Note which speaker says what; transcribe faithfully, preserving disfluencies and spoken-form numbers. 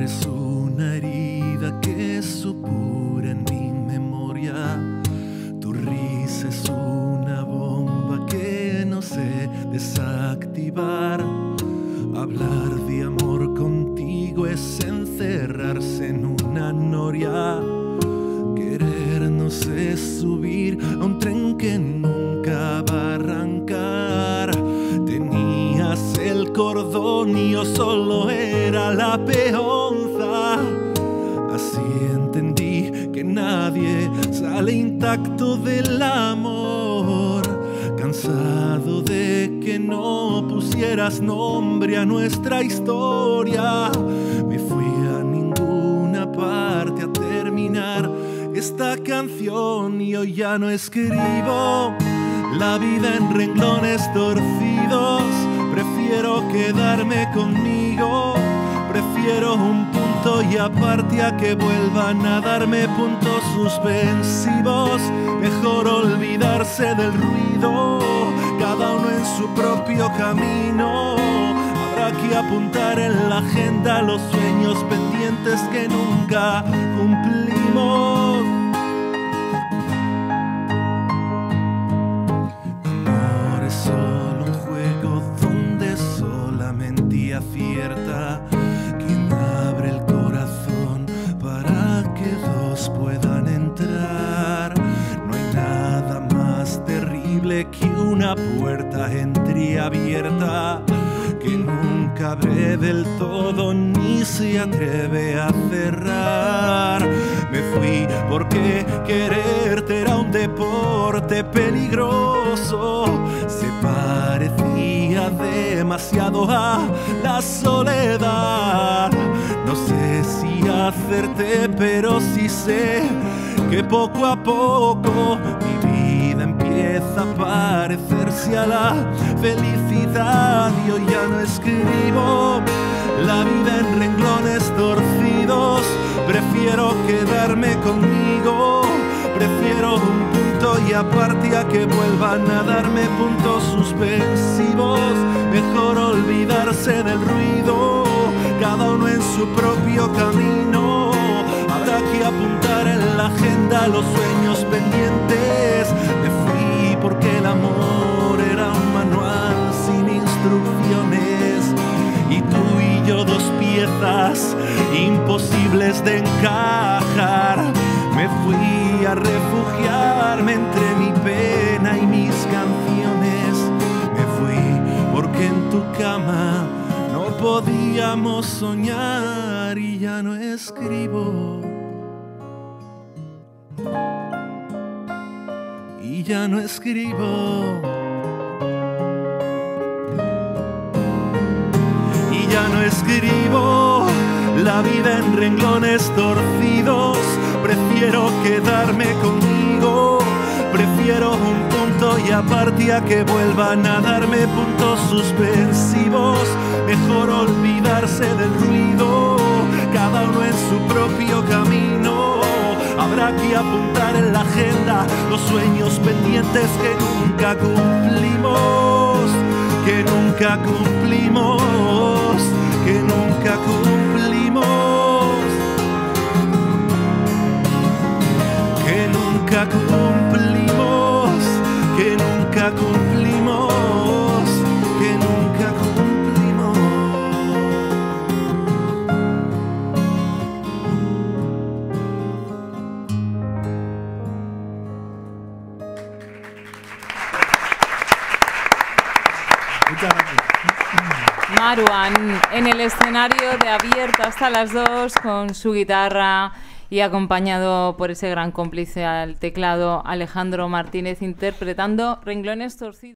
Speaker 1: es una herida que supura en mi memoria. Tu risa es una bomba que no sé desactivar. Hablar de amor contigo es encerrarse en una noria. Querernos es subir a un tren que nunca va a arrancar. Tenías el cordón y yo solo era la peonza. Así entendí que nadie sale intacto del amor. Cansado de que no pusieras nombre a nuestra historia, me fui a ninguna parte a terminar esta canción y hoy ya no escribo la vida en renglones torcidos. Prefiero quedarme conmigo, prefiero un punto y aparte a que vuelvan a darme puntos suspensivos. Mejor olvidarse del ruido, cada uno en su propio camino. Habrá que apuntar en la agenda los sueños pendientes que nunca cumplimos. Amor es solo un juego donde solamente acierta quien abre el corazón para que dos puedan entrar. No hay nada más terrible que una puerta entreabierta que nunca abre del todo ni se atreve a cerrar. Me fui porque quererte era un deporte peligroso. Se parecía demasiado a la soledad. No sé si hacerte, pero sí sé que poco a poco mi vida empieza a parecerse a la felicidad. Yo ya no escribo la vida en renglones torcidos. Prefiero quedarme conmigo, prefiero un punto y aparte a que vuelvan a darme puntos suspensivos. Mejor olvidarse del ruido, cada uno en su propio camino. Habrá que apuntar en la agenda los sueños pendientes. Me fui porque el amor era un manual sin instrucciones y tú y yo dos piezas imposibles de encajar. Me fui a refugiarme entre mi pena y mis canciones. Me fui porque en tu cama no podíamos soñar y ya no escribo. Y ya no escribo. Y ya no escribo la vida en renglones torcidos. Prefiero quedarme conmigo, prefiero un punto y aparte a que vuelvan a darme puntos suspensivos. Mejor olvidarse del ruido, cada uno en su propio camino. Habrá que apuntar en la agenda los sueños pendientes que nunca cumplimos, que nunca cumplimos, que nunca cumplimos, que nunca cumplimos, que nunca cumplimos, que nunca cumplimos.
Speaker 2: Marwan en el escenario de Abierta hasta las dos con su guitarra y acompañado por ese gran cómplice al teclado Alejandro Martínez interpretando Renglones Torcidos.